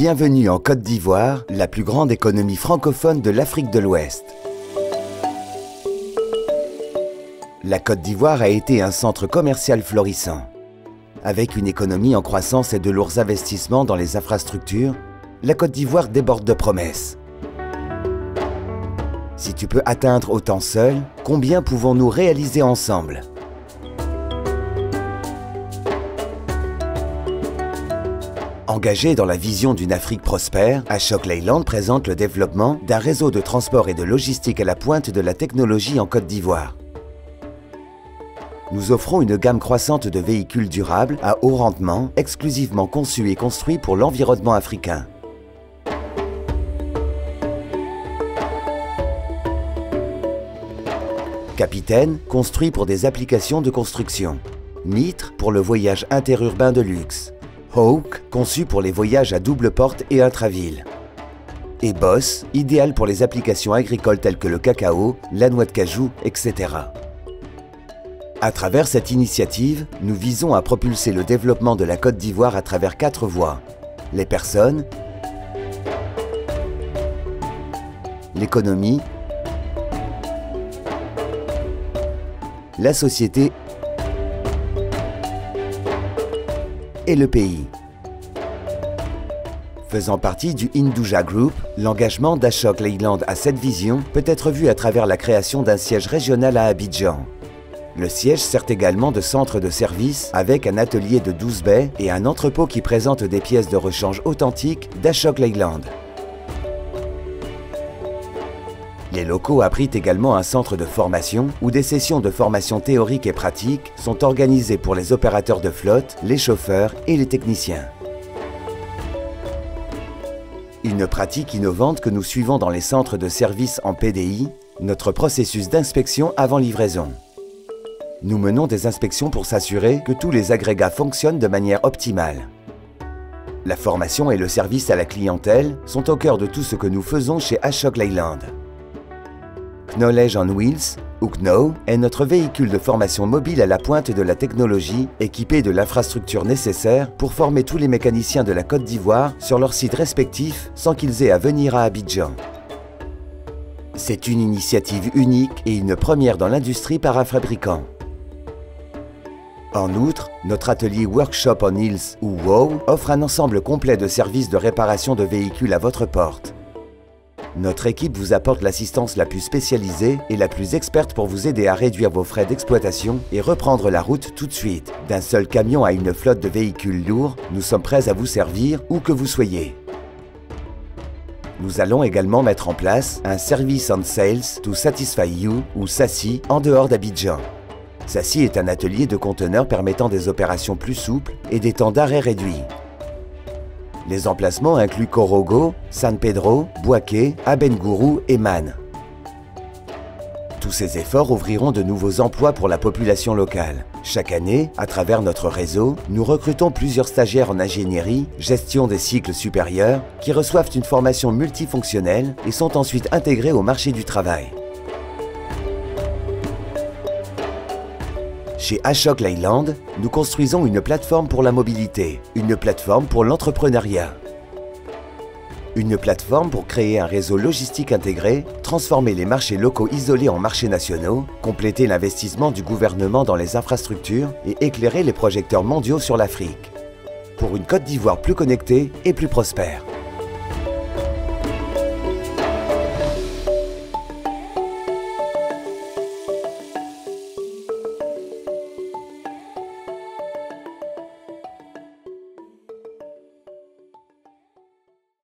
Bienvenue en Côte d'Ivoire, la plus grande économie francophone de l'Afrique de l'Ouest. La Côte d'Ivoire a été un centre commercial florissant. Avec une économie en croissance et de lourds investissements dans les infrastructures, la Côte d'Ivoire déborde de promesses. Si tu peux atteindre autant seul, combien pouvons-nous réaliser ensemble ? Engagé dans la vision d'une Afrique prospère, Ashok Leyland présente le développement d'un réseau de transport et de logistique à la pointe de la technologie en Côte d'Ivoire. Nous offrons une gamme croissante de véhicules durables à haut rendement, exclusivement conçus et construits pour l'environnement africain. Capitaine, construit pour des applications de construction. Mitre, pour le voyage interurbain de luxe. Hawk, conçu pour les voyages à double porte et intraville. Et Boss, idéal pour les applications agricoles telles que le cacao, la noix de cajou, etc. À travers cette initiative, nous visons à propulser le développement de la Côte d'Ivoire à travers 4 voies. Les personnes, l'économie, la société et le pays. Faisant partie du Indouja Group, l'engagement d'Ashok Leyland à cette vision peut être vu à travers la création d'un siège régional à Abidjan. Le siège sert également de centre de service avec un atelier de 12 baies et un entrepôt qui présente des pièces de rechange authentiques d'Ashok Leyland. Les locaux abritent également un centre de formation où des sessions de formation théorique et pratique sont organisées pour les opérateurs de flotte, les chauffeurs et les techniciens. Une pratique innovante que nous suivons dans les centres de service en PDI, notre processus d'inspection avant livraison. Nous menons des inspections pour s'assurer que tous les agrégats fonctionnent de manière optimale. La formation et le service à la clientèle sont au cœur de tout ce que nous faisons chez Ashok Leyland. Knowledge on Wheels, ou KNO, est notre véhicule de formation mobile à la pointe de la technologie, équipé de l'infrastructure nécessaire pour former tous les mécaniciens de la Côte d'Ivoire sur leurs sites respectifs sans qu'ils aient à venir à Abidjan. C'est une initiative unique et une première dans l'industrie par un fabricant. En outre, notre atelier Workshop on Wheels, ou WOW, offre un ensemble complet de services de réparation de véhicules à votre porte. Notre équipe vous apporte l'assistance la plus spécialisée et la plus experte pour vous aider à réduire vos frais d'exploitation et reprendre la route tout de suite. D'un seul camion à une flotte de véhicules lourds, nous sommes prêts à vous servir où que vous soyez. Nous allons également mettre en place un Service on Sales to Satisfy You, ou SASSY, en dehors d'Abidjan. SASSY est un atelier de conteneurs permettant des opérations plus souples et des temps d'arrêt réduits. Les emplacements incluent Korogo, San Pedro, Bouaké, Abengourou et Man. Tous ces efforts ouvriront de nouveaux emplois pour la population locale. Chaque année, à travers notre réseau, nous recrutons plusieurs stagiaires en ingénierie, gestion des cycles supérieurs, qui reçoivent une formation multifonctionnelle et sont ensuite intégrés au marché du travail. Chez Ashok Leyland, nous construisons une plateforme pour la mobilité, une plateforme pour l'entrepreneuriat. Une plateforme pour créer un réseau logistique intégré, transformer les marchés locaux isolés en marchés nationaux, compléter l'investissement du gouvernement dans les infrastructures et éclairer les projecteurs mondiaux sur l'Afrique. Pour une Côte d'Ivoire plus connectée et plus prospère.